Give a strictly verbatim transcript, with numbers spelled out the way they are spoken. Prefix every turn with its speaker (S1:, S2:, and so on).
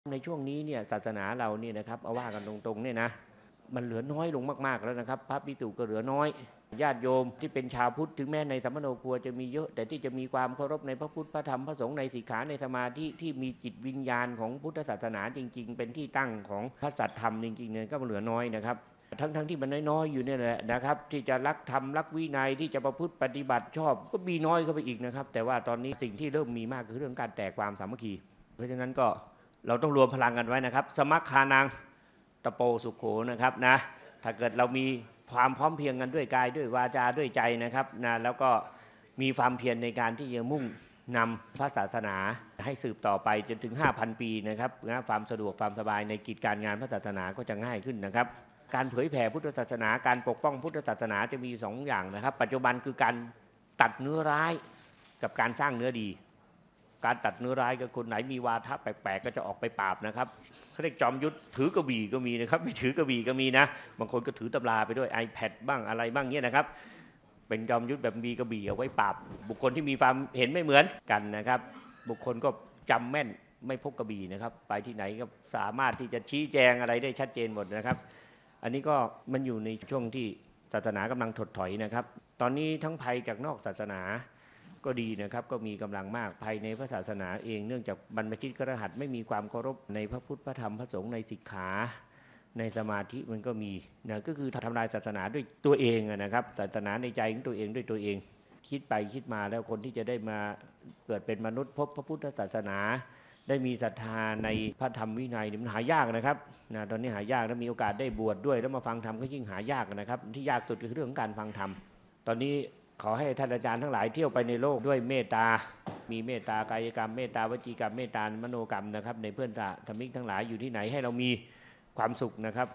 S1: ในช่วงนี้เนี่ยศาสนาเราเนี่ยนะครับเอาว่ากันตรงๆเนี่ยนะมันเหลือน้อยลงมากๆแล้วนะครับพระภิกษุก็เหลือน้อยญาติโยมที่เป็นชาวพุทธถึงแม้ในสัมมโนครัวจะมีเยอะแต่ที่จะมีความเคารพในพระพุทธพระธรรมพระสงฆ์ในศีกขาในสมาธิที่มีจิตวิญญาณของพุทธศาสนาจริงๆเป็นที่ตั้งของพระสัทธรรมจริงๆเนี่ยก็เหลือน้อยนะครับทั้งๆที่มันน้อยๆอยู่เนี่ยแหละนะครับที่จะรักธรรมรักวินัยที่จะประพฤติปฏิบัติชอบก็มีน้อยเข้าไปอีกนะครับแต่ว่าตอนนี้สิ่งที่เริ่มมีมากคือเรื่องการแตกความสามัคคีเพราะฉะนั้นก็เราต้องรวมพลังกันไว้นะครับสมัคคานังตะโปสุโขนะครับนะถ้าเกิดเรามีความพร้อมเพรียงกันด้วยกายด้วยวาจาด้วยใจนะครับนะแล้วก็มีความเพียรในการที่จะมุ่งนำพระศาสนาให้สืบต่อไปจนถึง ห้าพัน ปีนะครับนะความสะดวกความสบายในกิจการงานพระศาสนาก็จะง่ายขึ้นนะครับการเผยแผ่พุทธศาสนาการปกป้องพุทธศาสนาจะมีสองอย่างนะครับปัจจุบันคือการตัดเนื้อร้ายกับการสร้างเนื้อดีการตัดเนื้อร้ายกับคนไหนมีวาทะแปลกๆก็จะออกไปปราบนะครับเขาเรียกจอมยุทธถือกระบี่ก็มีนะครับไม่ถือกระบี่ก็มีนะบางคนก็ถือตำราไปด้วย iPad บ้างอะไรบ้างเงี้ยนะครับเป็นจอมยุทธแบบมีกระบี่เอาไว้ปราบบุคคลที่มีความเห็นไม่เหมือนกันนะครับบุคคลก็จำแม่นไม่พกกระบี่นะครับไปที่ไหนก็สามารถที่จะชี้แจงอะไรได้ชัดเจนหมดนะครับอันนี้ก็มันอยู่ในช่วงที่ศาสนากำลังถดถอยนะครับตอนนี้ทั้งภัยจากนอกศาสนาก็ดีนะครับก็มีกำลังมากภายในพระศาสนาเองเนื่องจากบรรพชิตคฤหัสถ์ไม่มีความเคารพในพระพุทธพระธรรมพระสงฆ์ในศีกขาในสมาธิมันก็มีนะก็คือทำลายศาสนาด้วยตัวเองนะครับศาสนาในใจของตัวเองด้วยตัวเองคิดไปคิดมาแล้วคนที่จะได้มาเกิดเป็นมนุษย์พบพระพุทธศาสนาได้มีศรัทธาในพระธรรมวินัยมันหายากนะครับนะตอนนี้หายากแล้วมีโอกาสได้บวชด้วยแล้วมาฟังธรรมก็ยิ่งหายากนะครับที่ยากสุดคือเรื่องของการฟังธรรมตอนนี้ขอให้ท่านอาจารย์ทั้งหลายเที่ยวไปในโลกด้วยเมตตามีเมตตากายกรรมเมตตาวจีกรรมเมตตามโนกรรมนะครับในเพื่อนสาธมิกทั้งหลายอยู่ที่ไหนให้เรามีความสุขนะครับ